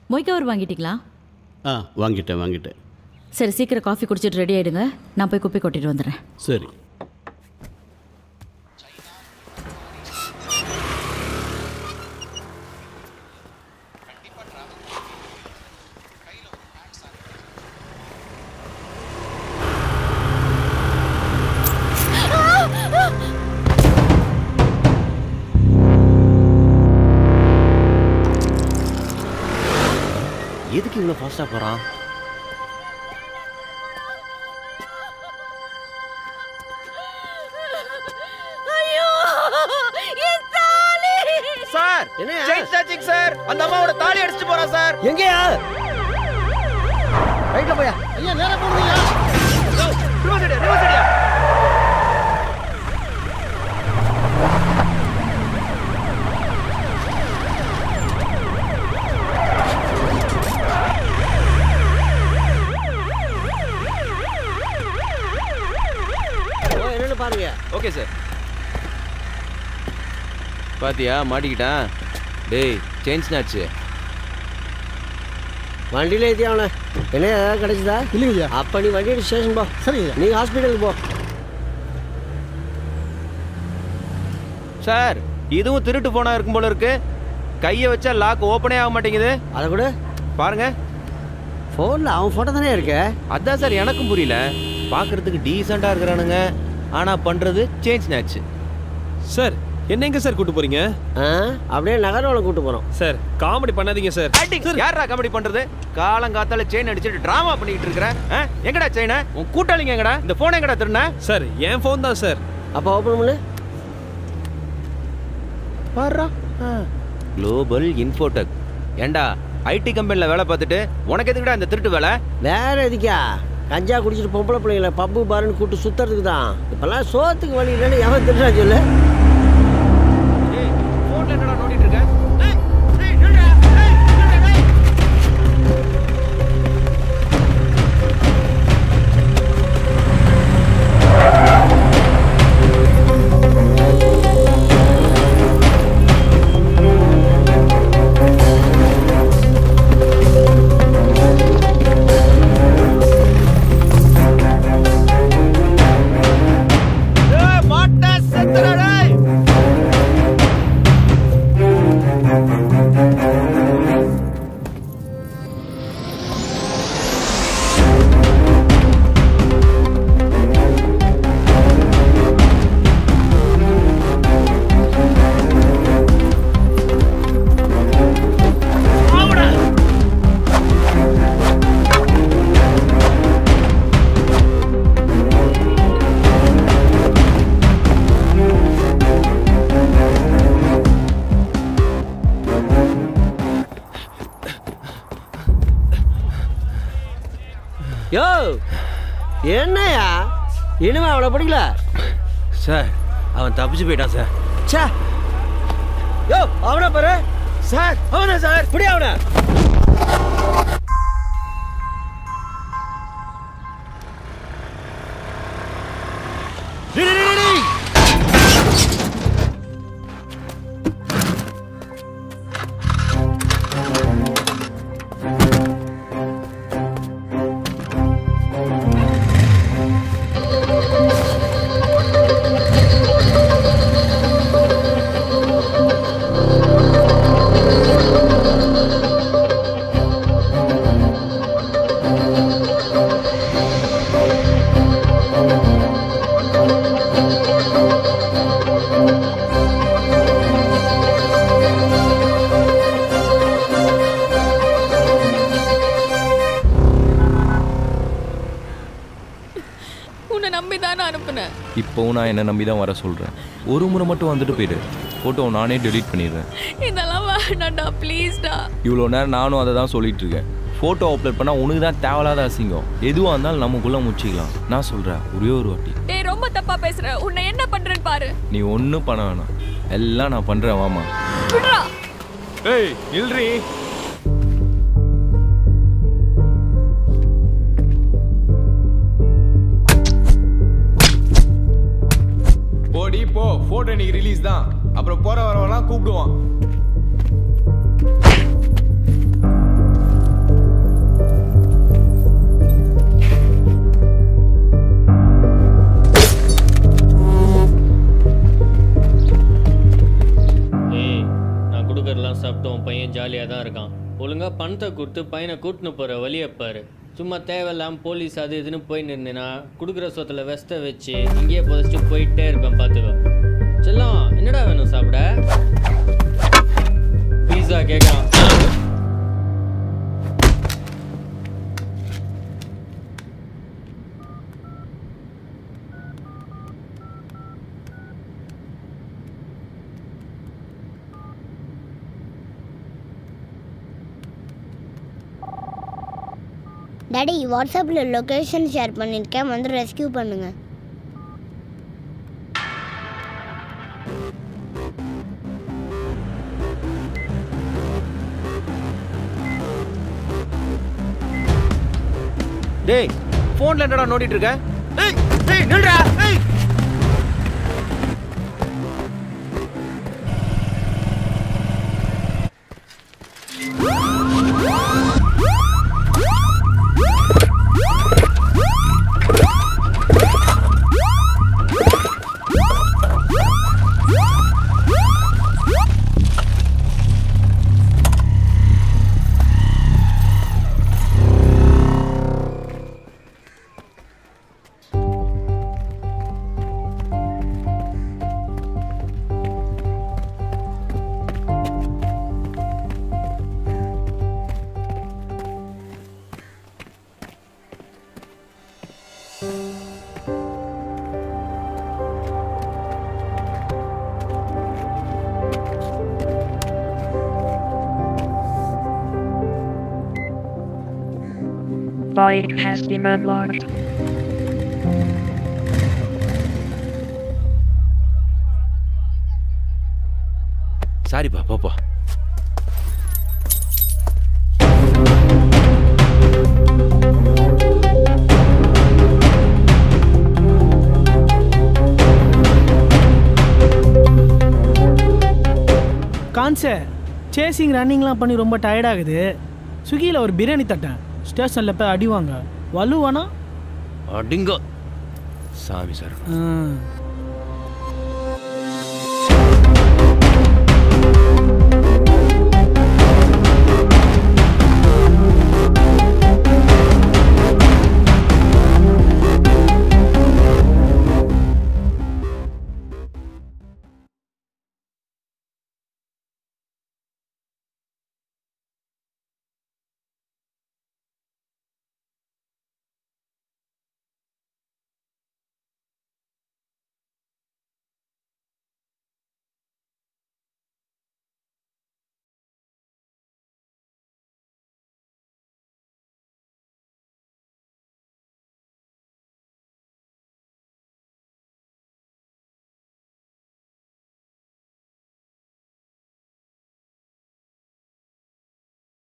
மொய்க்கவர் வாங்கிட்டீங்களா? வாங்கிட்டேன். சரி, சீக்கிரம் காஃபி குடிச்சிட்டு ரெடி ஆகிடுங்க. நான் போய் குப்பை கொட்டிட்டு வந்துடுறேன். சரி. எதுக்கு இவ்வளோ ஃபாஸ்ட்டாக போகிறான்? Sir, chain snatching sir. அந்த அம்மாவோட தாலி அடிச்சிட்டு போறான் சார். எங்கயா? ரைட்ல போயா. ஐயா நேரா போடுங்க. ரிவர்ஸ் அடியா. என்னன்னு பாருங்க. Okay sir. பாத்தியா மாட்டிக்கிட்டான். டேய் செயின் ஸ்நாட்ச். வண்டியில ஏத்தி அவனை. என்ன ஏதாவது கிடைச்சதா? இல்லையா? அப்ப நீ வண்டி ஸ்டேஷன் போ. சரி, நீ ஹாஸ்பிட்டலுக்கு போ. சார், இதுவும் திருட்டு போனா இருக்கும் போல இருக்கு. கையை வச்சா லாக் ஓப்பனே ஆக மாட்டேங்குது. அதை கூட பாருங்க. ஃபோனில் அவன் ஃபோட்டோ தானே இருக்கு. அதான் சார் எனக்கும் புரியல. பார்க்கறதுக்கு டீசெண்டாக இருக்கிறானுங்க, ஆனால் பண்ணுறது செயின் ஸ்நாட்ச். சார், என்ன எங்க சார் கூட்டு போறீங்க? அப்படியே நகர்வலம் கூட்டு போறோம். சார், காமெடி பண்ணாதீங்க சார். யாரா காமெடி பண்றது? காலங்காத்தால செயின் அடிச்சிட்டு டிராமா பண்ணிட்டு இருக்கற. எங்கடா செயின்? உன் கூட்டாளிங்க எங்கடா? இந்த போன் எங்கடா திருண்ண? சார், என் போன் தான் சார். அப்ப ஓபன் பண்ணு. பாருடா. Global Infotech. ஏண்டா ஐடி கம்பெனில வேலை பார்த்துட்டு உனக்கு எதுக்குடா இந்த திருட்டு வேலை? வேற எதுக்கா? கஞ்சா குடிச்சிட்டு பொம்பளை பிள்ளைங்களை பப்பு பாருன்னு கூட்டு சுத்துறதுக்கு தான். இப்பெல்லாம் சோத்துக்கு வழி இல்லைன்னு எவன் திருடா சொல்லு. என்னடா நோண்டிட்டு இருக்க? யோ, என்னையா இனிமே அவளை பிடிக்கல சார்? அவன் தப்பிச்சு போயிட்டான் சார். சே, யோ அவனை பாரு சார். அவனா சார்? பிடி அவனை. இப்போவும் நான் என்ன நம்பி தான் வர சொல்கிறேன். ஒரு முறை மட்டும் வந்துட்டு போயிடு. ஃபோட்டோ நானே டெலீட் பண்ணிடுறேன். இதெல்லாம் வேண்டாம்டா, ப்ளீஸ்டா. இவ்வளோ நேரம் நானும் அதை தான் சொல்லிட்டு இருக்கேன். ஃபோட்டோ அப்லோட் பண்ணால் உனக்கு தான் தேவையில்லாத அசிங்கம். எதுவாக இருந்தாலும் நமக்குள்ளே முடிச்சிக்கலாம். நான் சொல்கிறேன், ஒரே ஒரு வாட்டி. டேய், ரொம்ப தப்பா பேசுற. உன்னை என்ன பண்றேன்னு பாரு. நீ ஒன்றும் பண்ண வேணாம், எல்லாம் நான் பண்ணுறேன். வாமா. ஏய் நில்றி. போடி போ. போட்டோ இன்னைக்கு ரிலீஸ் தான். அப்புறம் போற வரவெல்லாம் கூப்பிடுவான். தான் இருக்கான். ஒழுங்காக பணத்தை கொடுத்து பையனை கூட்டின்னு போகிற வழியை பாரு. சும்மா தேவையில்லாமல் போலீஸ் அது இதுன்னு போய் நின்றுனா கொடுக்குற சொத்தில் வெஸ்ட்டை வச்சு இங்கேயே புதைச்சிட்டு போயிட்டே இருப்பேன். பார்த்துக்கோ. செல்லம், என்னடா வேணும் சாப்பிட? பீஸா கேட்குறான். டாடி, வாட்ஸ்அப்பில் லொக்கேஷன் ஷேர் பண்ணியிருக்கேன், வந்து ரெஸ்கியூ பண்ணுங்க. டேய், ஃபோனில் என்னடா நோண்டிட்டு இருக்க? டேய் நில்றா. Bike has been unlocked. சாரிப்பா, பாப்பா. கான்சே, சேசிங் ரன்னிங்லாம் பண்ணி ரொம்ப டயர்டாகுது. ஸ்விக்கியில் ஒரு பிரியாணி தட்டேன், ஸ்டேஷனில் போய் அடிவாங்க. வலுவானா அடிங்க சாமி சார்.